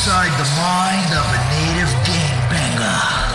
inside the mind of a native gangbanger.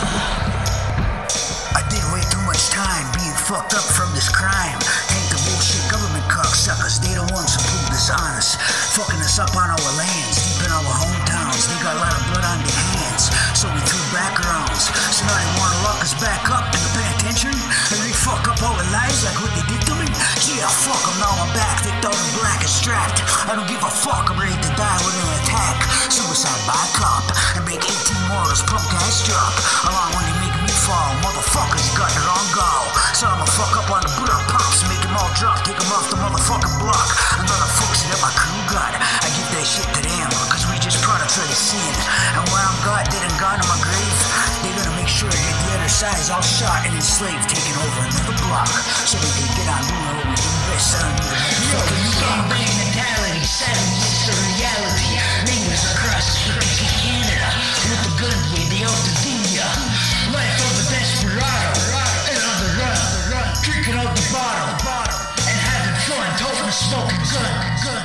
I did way too much time being fucked up from this crime. Ain't the bullshit government cocksuckers, they the ones who prove dishonest. Fucking us up on our lands, deep in our hometowns. They got a lot of blood on their hands, so we threw backgrounds. So now they wanna lock us back up in the penitentiary, and they fuck up our lives like what they did to me. Yeah, fuck them, now I'm back, they thought I'm black and strapped. I don't give a fuck, I'm ready to die with an attack. Suicide by cop, and make 18 more of those punk ass drop. Along when they make me fall, motherfuckers got the wrong goal. So I'ma fuck up on the blood pops, make them all drop, take them off the motherfucking block. Another fucks that my crew got, I give that shit to them, cause we just products of the sin. And where I'm got, they done gone to my grave. They gonna make sure that the other side is all shot and enslaved, taking over another block, so they can get on doing what we do best. I don't need a Yo, gangbang mentality, 7 years to reality. Neighbors across Canada, with the gun way they ought to do ya. Life of a desperado, and on the run, drinking out the bottle, and having fun, toting a smoking gun.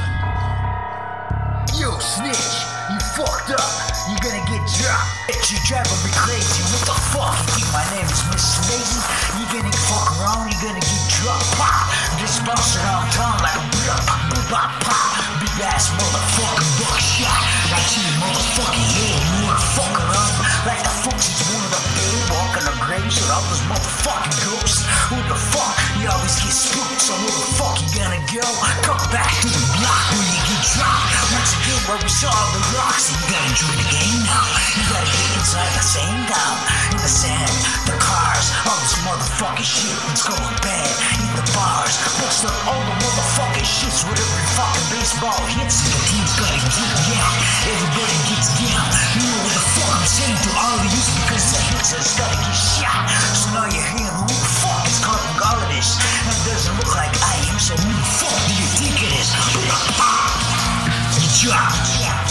Yo, snitch, you fucked up. You gonna get dropped. You driving me crazy. What the fuck? You think my name is Miss Lazy? You gonna fuck around, you gonna get dropped. Pop. Just bounce around town like a bop, pop. Big ass motherfucking buckshot. Right to your motherfucking head. You wanna fuck around like the folks is one of the dead. Walking the graves with all those motherfucking ghosts. Who the fuck? You always get spooked. So where the fuck you gonna go? Come back to the block where you get dropped. Once again, where we saw the rocks. And you gotta join the game now. You gotta get inside the same down. In the sand, the cars, all this motherfucking shit. It's going bad. In the bars, bust up all the motherfucking shits with every fucking baseball hits. The team's gotta get down. Everybody gets down. You know what the fuck I'm saying to all of you, because the hits has gotta get shot. So now you're hearing who the fuck is causing all of this. And it doesn't look like I am, so who the fuck do you think it is? You dropped.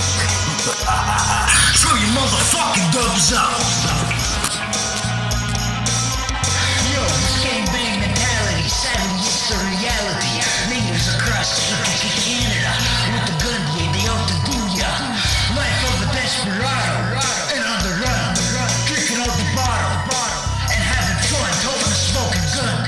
Throw your motherfucking dubs up. Yo, this gangbang mentality, 7 years to reality. Neighbors across Canada, with the gun way they ought to do ya. Life of a desperado, and on the run, drinking out the bottle, and having fun, toting a smoking gun.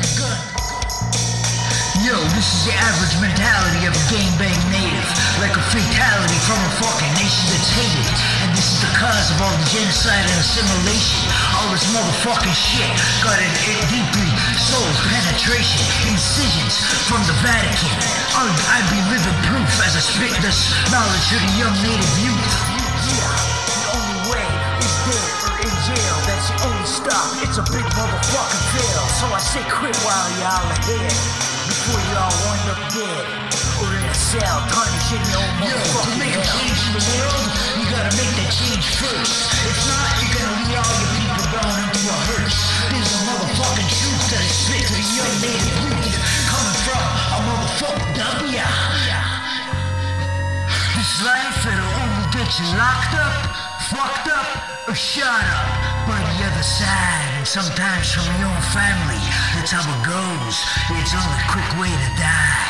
Yo, this is the average mentality of a gangbang native, like a fatality from a fucking nation that's hated. And this is the cause of all the genocide and assimilation. All this motherfucking shit got in it deeply, souls, penetration, incisions from the Vatican. I be living proof as I spit this knowledge to the young native youth. Yeah, the only way is dead or in jail. That's the only stop. It's a big motherfucking fail. So I say quit while y'all ahead, before y'all wind up dead or in a cell, tarnishing your own motherfucking to make a change in the world, you gotta make that change first. If not, you're gonna lead all your people down into a hearse. There's a motherfucking truth that is spit to the young native youth, coming from a motherfucking W. This life, it'll only get you locked up, fucked up, or shot up by the other side, and sometimes from your own family. That's how it goes. It's only a quick way to die.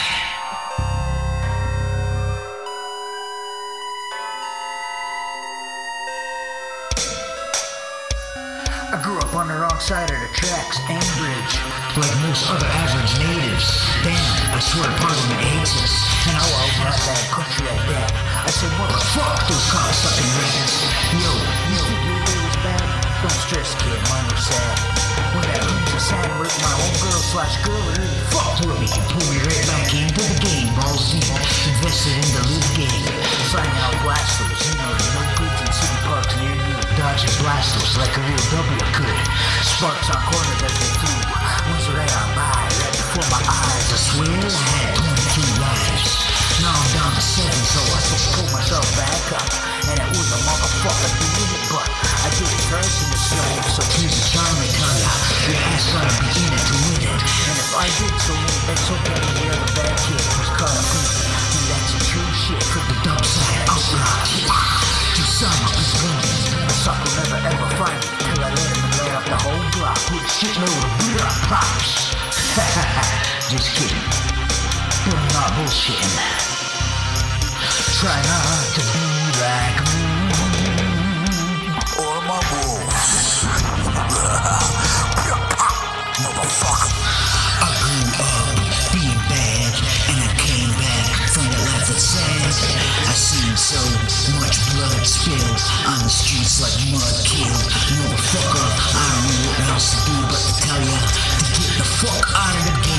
I grew up on the wrong side of the tracks and bridge, Like most other average natives. Damn, I swear Parliament hates us. and I was not that country like that. I said, Fuck those cocksucking rednecks. yo, you think your day was bad? Don't stress, kid, mine was sad. When that dude was sad with my own girl/girl, it really fucked Look, you can pull me right back into the game. Balls deep, invested in the loot game. Flying out blasters, you know, the no goods in city parks near you. Dodging blasters like a real W could. Sparks on corners as they flew. Ones right on by, right before my eyes. I swear I had 22 lives. Now I'm down to 7, so I just pulled myself back up. And it was a motherfucker doing it, but I did it first in this life. So Here's a charm I tell ya. Your ass gotta be in it to win it. and if I did so, that's okay. The other bad kid was caught up in it. And that's the true shit. For the dump side outlaw. Josama is winning. A sucker never ever find me till I let him and lay up the whole block with a shitload of blood pops. Just kidding. But I'm not bullshitting. Try not to be like me. So much blood spilled on the streets like mud killed. Motherfucker, I don't know what else to do but to tell ya to get the fuck out of the game.